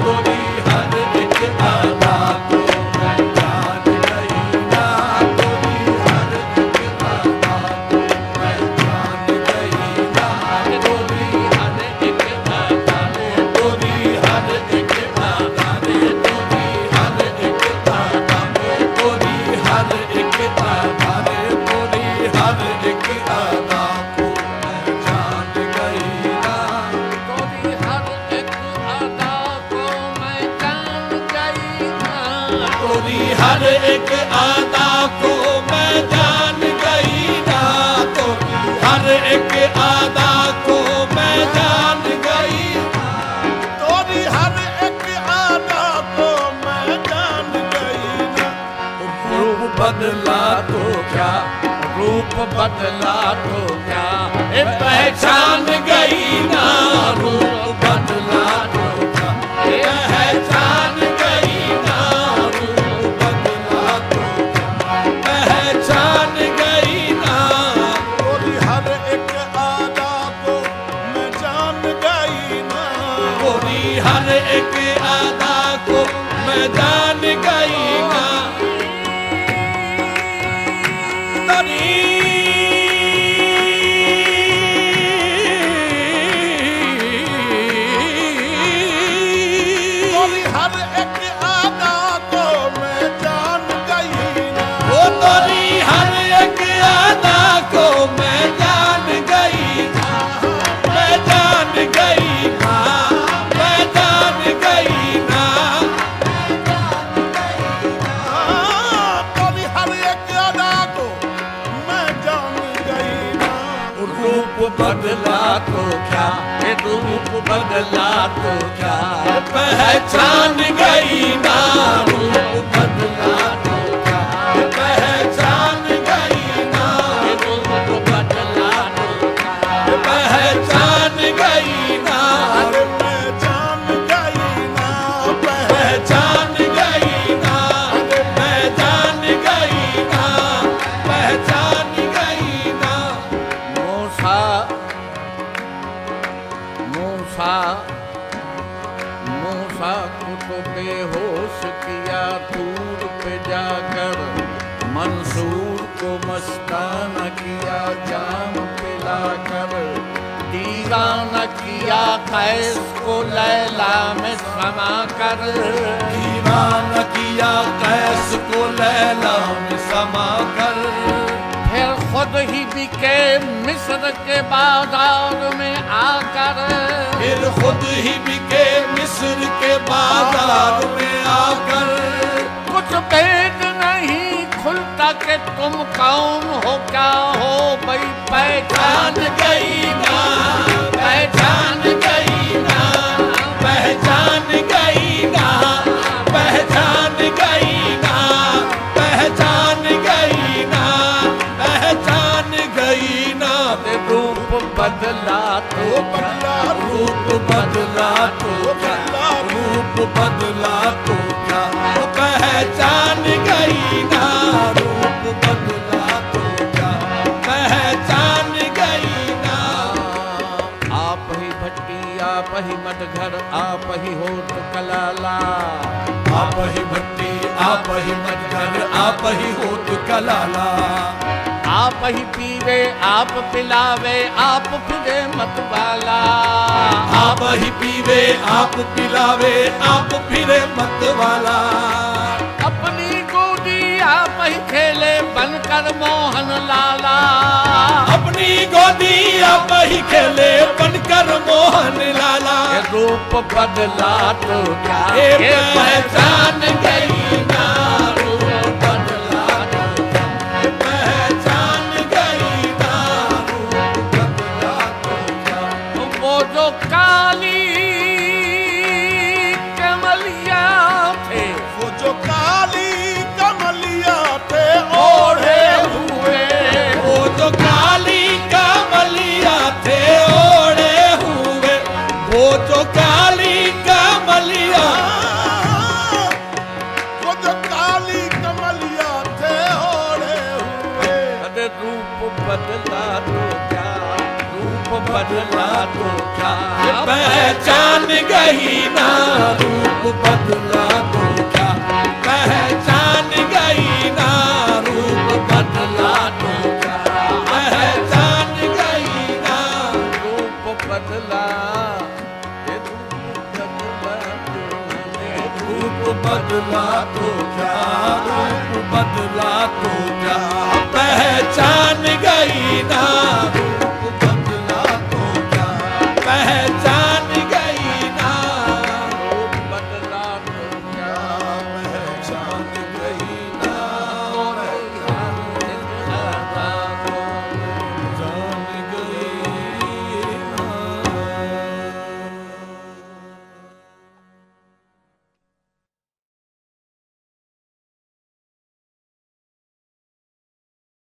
तोरी हर एक अदा को मैं जान गई ना, तोरी हर एक अदा को मैं जान गई ना, तोरी हर एक अदा रे, तोरी हर एक अदा रे, तोरी हर एक अदा रे, तोरी हर एक अदा रे, तोरी हर एक अदा को मैं जान गई ना, तोरी हर एक अदा को मैं जान गई ना, तोरी हर एक अदा को मैं जान गई ना, तोरी हर एक अदा को मैं जान गई ना, तोरी हर एक अदा को मैं जान गई ना। रूप बदला तो क्या, रूप बदला तो क्या, ए पहचान गई ना, रूप बदला तो क्या, ए पहचान गई ना, रूप बदला तो क्या, पहचान गई ना, तोरी हर एक अदा को मैं जान गई ना। तोरी हर एक अदा को मैं जान गई ना, तोरी तोरी हर एक अदा को मैं जान गई ना। वो तोरी हर एक अदा को मैं जान गई ना, मैं जान गई ना, मैं जान गई ना, तोरी हर एक अदा को मैं जान गई ना। रूप बदला तो क्या, ये रूप बदला तो क्या, पहचान गई ना, रूप बदला तो क्या, पहचान गई ना, रूप बदला तो क्या, पहचान गई ना, अरे मैं जान गई ना, पहचान गई ना, मैं जान गई ना, पहचान गई ना। मूसा मूसा मूसा को तो बेहोश किया दूर पे जाकर, मंसूर को मस्ताना किया जाम पिलाकर, दीवाना किया कैस को लैला में समा कर, दीवाना किया कैस को लैला में समा कर, फिर खुद ही बिके मिस्र के बाजार में आकर, फिर खुद ही बिके मिस्र के बाजार में आकर, कुछ भेद नहीं खुलता कि तुम कौन हो क्या हो भाई, पहचान गई ना, पहचान गई ना, पहचान गई ना, पहचान गई ना, पहचान गई ना, पहचान गई ना, रूप बदला तो बदला रूप बदला तो क्या, रूप बदला तो क्या, पहचान गई ना, रूप बदला तो क्या, पहचान गई ना। आप ही भट्टी आप ही मटघर आप ही होत कलाला, आप ही भट्टी आप ही मटघर आप ही होत कलाला, आप ही पीवे आप पिलावे आप फिरे मतवाला, आप ही पीवे आप पिलावे आप फिरे मत वाला, अपनी गोदी आप ही खेले बनकर मोहन लाला, अपनी गोदी आप ही खेले बनकर मोहन लाला, ये रूप बदला तो क्या, ये ये पहचान गई ना, रूप बदला तो क्या, पहचान गई ना, रूप बदला तो क्या, वो जो काली कमलिया थे, वो जो काली कमलिया थे ओढ़े हुए, वो जो काली कमलिया थे ओढ़े हुए, वो जो काली कमलिया, वो जो काली कमलिया थे ओढ़े हुए। अरे रूप बदला तो क्या, रूप बदला तो क्या, पहचान गई ना रूप बदला तो क्या, पहचान गई ना रूप बदला तो क्या, पहचान गई ना रूप बदला, ये रूप बदला तो रूप बदला तो क्या, रूप बदला तो क्या, पहचान गई ना